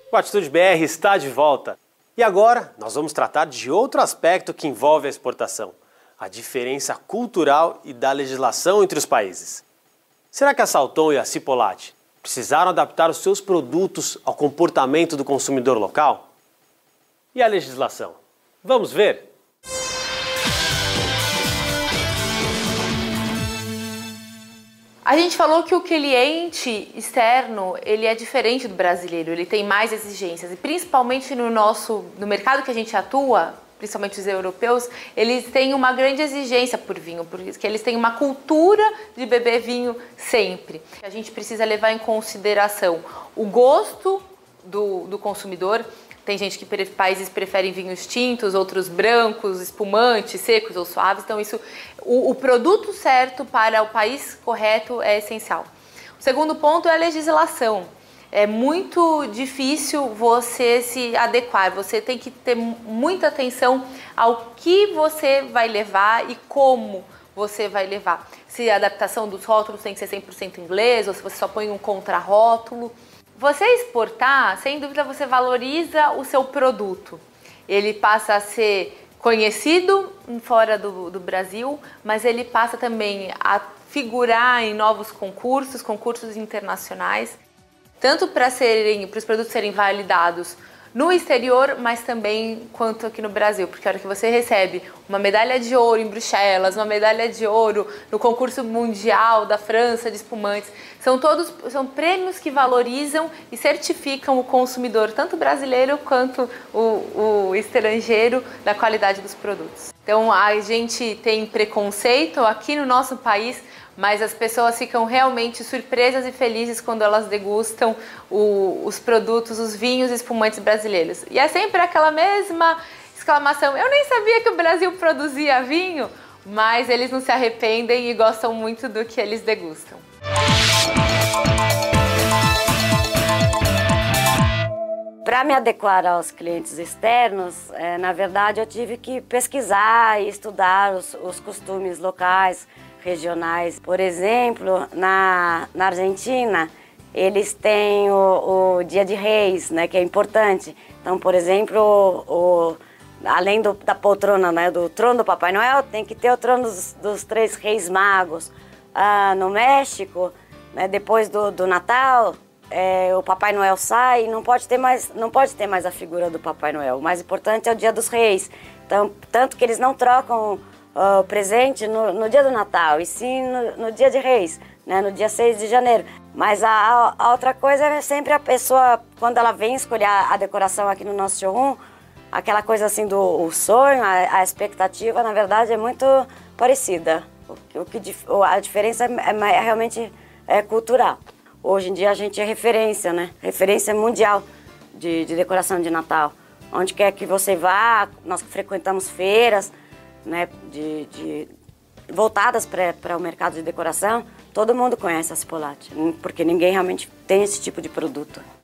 O Atitude BR está de volta. E agora nós vamos tratar de outro aspecto que envolve a exportação: a diferença cultural e da legislação entre os países. Será que a Salton e a Cipollati precisaram adaptar os seus produtos ao comportamento do consumidor local? E a legislação? Vamos ver? A gente falou que o cliente externo, ele é diferente do brasileiro, ele tem mais exigências, e principalmente no mercado que a gente atua, principalmente os europeus, eles têm uma grande exigência por vinho, porque eles têm uma cultura de beber vinho sempre. A gente precisa levar em consideração o gosto do consumidor. Tem gente que países preferem vinhos tintos, outros brancos, espumantes, secos ou suaves. Então o produto certo para o país correto é essencial. O segundo ponto é a legislação. É muito difícil você se adequar. Você tem que ter muita atenção ao que você vai levar e como você vai levar. Se a adaptação dos rótulos tem que ser 100% inglês ou se você só põe um contrarótulo. Você exportar, sem dúvida, você valoriza o seu produto. Ele passa a ser conhecido fora do Brasil, mas ele passa também a figurar em novos concursos internacionais, tanto para os produtos serem validados no exterior, mas também quanto aqui no Brasil, porque a hora que você recebe uma medalha de ouro em Bruxelas, uma medalha de ouro no concurso mundial da França de espumantes, são prêmios que valorizam e certificam o consumidor, tanto brasileiro quanto o estrangeiro, da qualidade dos produtos. Então a gente tem preconceito aqui no nosso país, mas as pessoas ficam realmente surpresas e felizes quando elas degustam os produtos, os vinhos e espumantes brasileiros. E é sempre aquela mesma exclamação: eu nem sabia que o Brasil produzia vinho, mas eles não se arrependem e gostam muito do que eles degustam. Para me adequar aos clientes externos, na verdade eu tive que pesquisar e estudar os costumes locais, regionais. Por exemplo, na Argentina, eles têm o Dia de Reis, né, que é importante. Então, por exemplo, além da poltrona, né, do trono do Papai Noel, tem que ter o trono dos três reis magos. No México, né, depois do Natal, o Papai Noel sai e não pode ter mais a figura do Papai Noel. O mais importante é o Dia dos Reis. Então, tanto que eles não trocam o presente no dia do Natal, e sim no dia de Reis, né, no dia 6 de janeiro. Mas a outra coisa é sempre a pessoa, quando ela vem escolher a decoração aqui no nosso showroom, aquela coisa assim do sonho, a expectativa, na verdade, é muito parecida. A diferença é realmente cultural. Hoje em dia a gente é referência, né? Referência mundial de decoração de Natal. Onde quer que você vá, nós frequentamos feiras, né, voltadas para o mercado de decoração, todo mundo conhece a Cipollati, porque ninguém realmente tem esse tipo de produto.